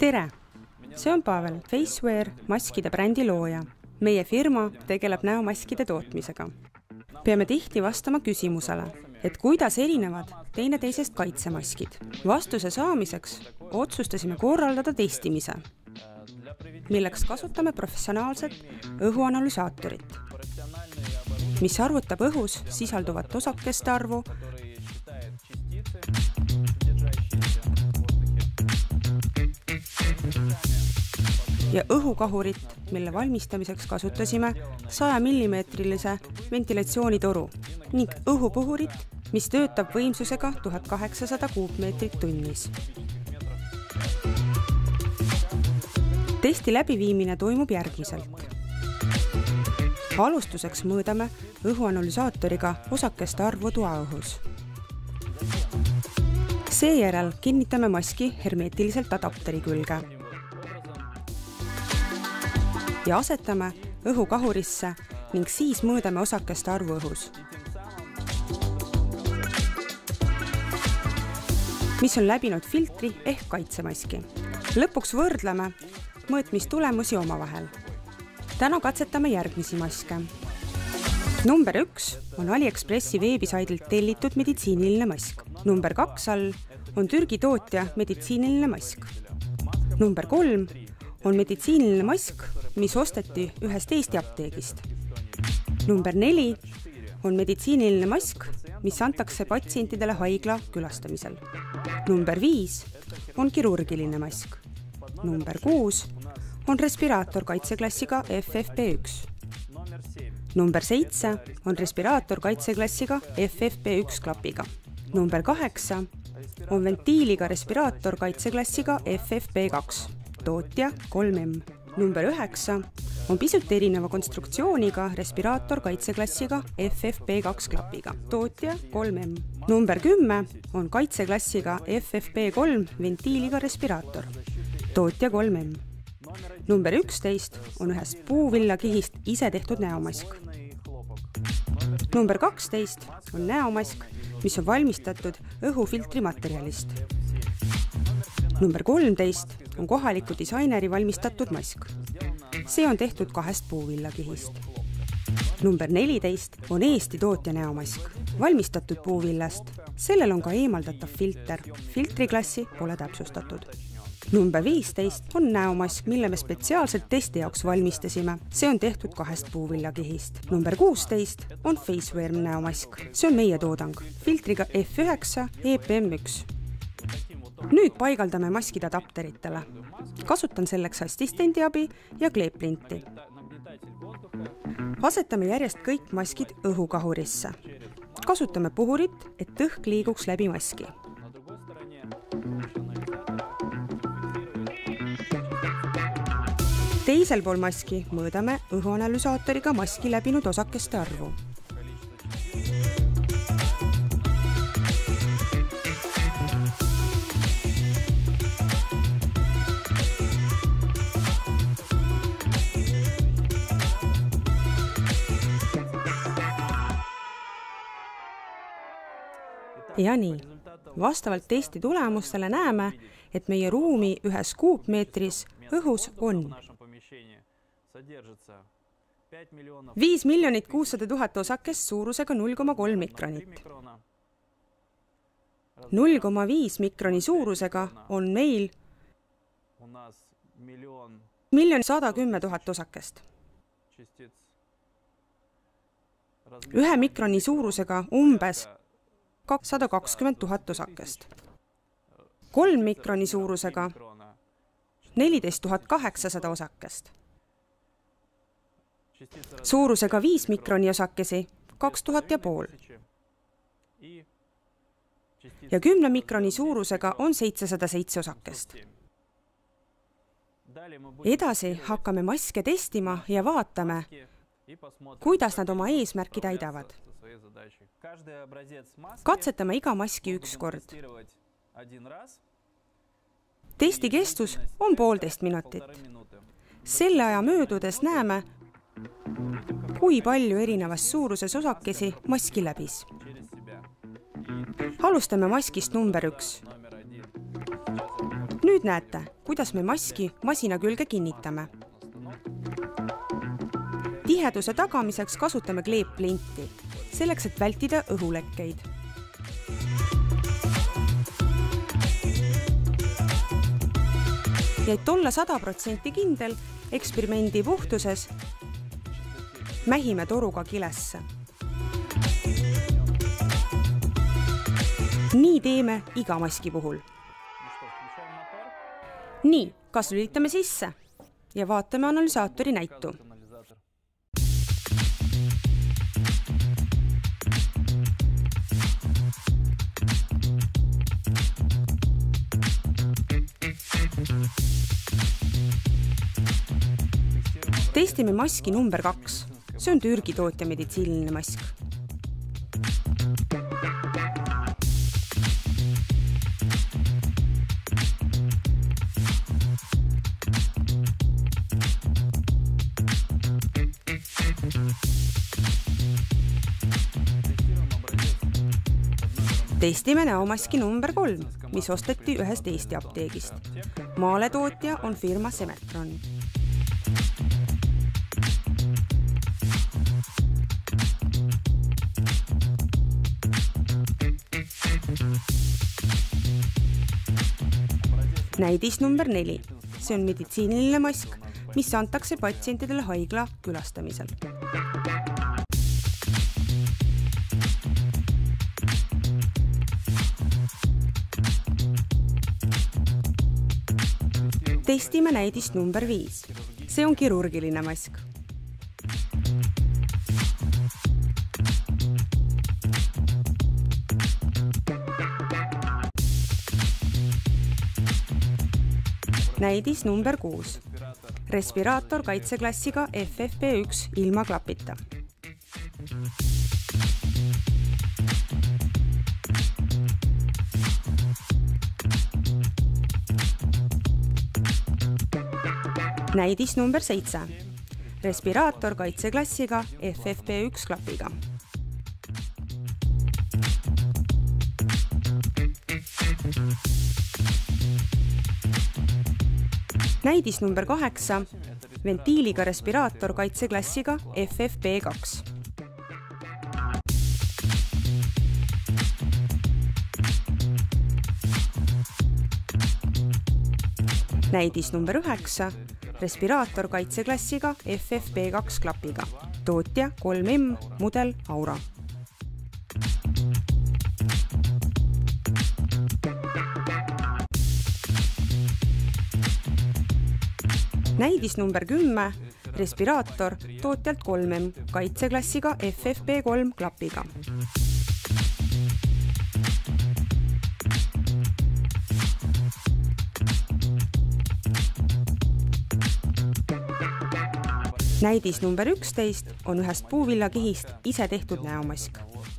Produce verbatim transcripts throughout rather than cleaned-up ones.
tere! See on Pavel, Facewear maskide brändi looja. Meie firma tegeleb näomaskide tootmisega. Peame tihti vastama küsimusele, et kuidas erinevad teineteisest kaitsemaskid. Vastuse saamiseks otsustasime korraldada testimise, milleks kasutame professionaalset õhuanalüsaatorit, mis arvutab õhus sisalduvat osakeste arvu ja õhukahurit, mille valmistamiseks kasutasime saja millimeetrilise ventilatsioonitoru ning õhupuhurit, mis töötab võimsusega tuhat kaheksasada kuupmeetrit tunnis. Testi läbiviimine toimub järgmiselt. Alustuseks mõõdame õhuanalüsaatoriga osakeste arvu toaõhus. Seejärel kinnitame maski hermeetiliselt adapteri külge ja asetame õhukahurisse ning siis mõõdame osakeste arvu õhus, mis on läbinud filtri ehk kaitsemaski. Lõpuks võrdleme mõõtmistulemusi omavahel. Täna katsetame järgmisi maske. Number üks on AliExpressi veebisaidilt tellitud meditsiiniline mask. Number kaks all on Türgi tootja meditsiiniline mask. Number kolm on meditsiiniline mask, mis osteti ühest Eesti apteegist. Number neli on meditsiiniline mask, mis antakse patsientidele haigla külastamisel. Number viis on kirurgiline mask. Number kuus on respiraator kaitseklassiga F F P üks. Number seitse on respiraator kaitseklassiga F F P üks klapiga. Number kaheksa on ventiiliga respiraator kaitseklassiga F F P kaks, tootja kolm M. Number üheksa on pisut erineva konstruktsiooniga respiraator kaitseklassiga F F P kaks klapiga, tootja kolm M. Number kümme on kaitseklassiga F F P kolm ventiiliga respiraator, tootja kolm M. Number üksteist on ühest puuvillakihist ise tehtud näomask. Number kaksteist on näomask, mis on valmistatud õhufiltri materjalist. Number kolmteist on kohaliku disaineri valmistatud mask. See on tehtud kahest puuvillakihist. Number neliteist on Eesti tootja näomask, valmistatud puuvillast. Sellel on ka eemaldatav filter. Filtriklassi pole täpsustatud. Number viisteist on näomask, mille me spetsiaalselt testi jaoks valmistasime. See on tehtud kahest puuvillakihist. Number kuusteist on Facewear näomask. See on meie toodang. Filtriga F üheksa E P M üks. Nüüd paigaldame maskid adapteritele. Kasutan selleks assistendi abi ja kleeplinti. Asetame järjest kõik maskid õhukahurisse. Kasutame puhurit, et õhk liiguks läbi maski. Teisel pool maski mõõdame õhuanalüsaatoriga maski läbinud osakeste arvu. Ja nii, vastavalt testi tulemustele näeme, et meie ruumi ühes kuupmeetris õhus on viis miljonit kuussada tuhat osakest suurusega null koma kolm mikronit. null koma viis mikroni suurusega on meil miljon sada kümme tuhat osakest. Ühe mikroni suurusega umbes kakssada kakskümmend tuhat osakest. Kolm mikroni suurusega neliteist tuhat kaheksasada osakest. Suurusega viis mikroni osakesi kaks tuhat ja pool. Ja kümne mikroni suurusega on seitsesada seitse osakest. Edasi hakkame maske testima ja vaatame, kuidas nad oma eesmärki täidavad. Katsetame iga maski üks kord. Testi kestus on poolteist minutit. Selle aja möödudes näeme, kui palju erinevas suuruses osakesi maski läbis. Alustame maskist number üks. Nüüd näete, kuidas me maski masina külge kinnitame. Tiheduse tagamiseks kasutame kleepplinti, selleks, et vältida õhulekkeid. Ja et olla sada protsenti kindel eksperimendi puhtuses, mähime toruga kilesse. Nii teeme iga maski puhul. Nii, kas lülitame sisse ja vaatame analüsaatori näitu. Testime maski number kaks. See on Türgi tootja meditsiiniline mask. Testime näomaski number kolm, mis osteti ühest Eesti apteegist. Maaletootja on firma Semetron. Näidis number neli. See on meditsiiniline mask, mis antakse patsientidele haigla külastamisel. Testime näidist number viis. See on kirurgiline mask. Näidis number kuus. Respiraator kaitseklassiga F F P üks ilma klapita. Näidis number seitse. Respiraator kaitseklassiga F F P üks klapiga. Näidis number kaheksa. Ventiiliga respiraator kaitseklassiga F F P kaks. Näidis number üheksa. Respiraator kaitseklassiga F F P kaks klapiga. Tootja kolm M, mudel Aura. Näidis number kümme. Respiraator tootjalt kolm M, kaitseklassiga F F P kolm klapiga. Näidis number üksteist on ühest puuvillakihist ise tehtud näomask.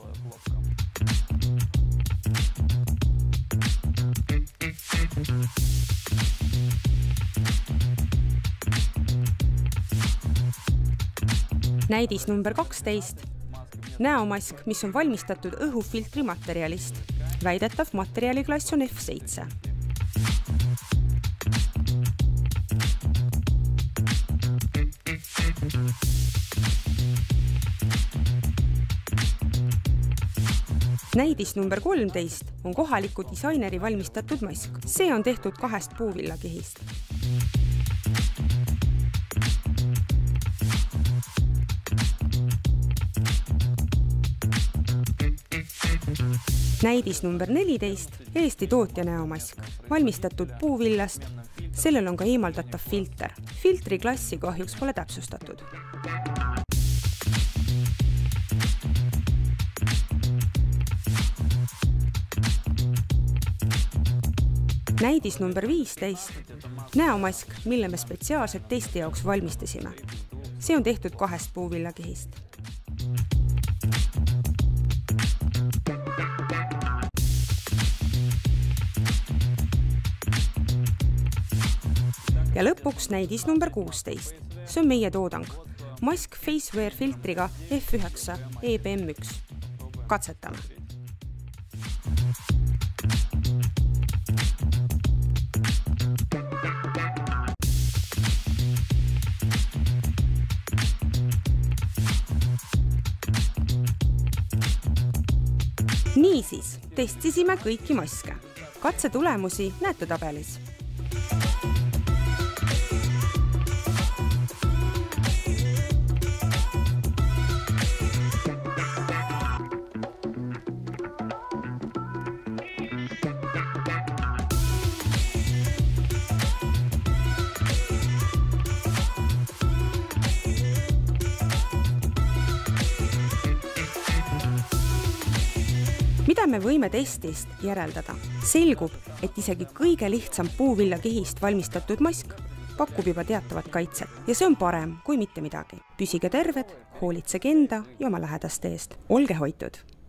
Näidis number kaksteist. Näomask, mis on valmistatud õhufiltri materjalist. Väidetav materjaliklass on F seitse. Näidis number kolmteist on kohaliku disaineri valmistatud mask. See on tehtud kahest puuvillakihist. Näidis number neliteist, Eesti tootja näomask, valmistatud puuvillast. Sellel on ka eemaldatav filter. Filtri klassi kahjuks pole täpsustatud. Näidis number viisteist, näomask, mille me spetsiaalselt testi jaoks valmistasime. See on tehtud kahest puuvillakihist. Ja lõpuks näidis number kuusteist. See on meie toodang. Mask Facewear filtriga F üheksa E P M üks. Katsetame. Niisiis, testisime kõiki maske. Katse tulemusi näete tabelis. Mida me võime testist järeldada? Selgub, et isegi kõige lihtsam puuviljakihist valmistatud mask pakub juba teatavat kaitset ja see on parem kui mitte midagi. Püsige terved, hoolitsege enda ja oma lähedaste eest. Olge hoitud!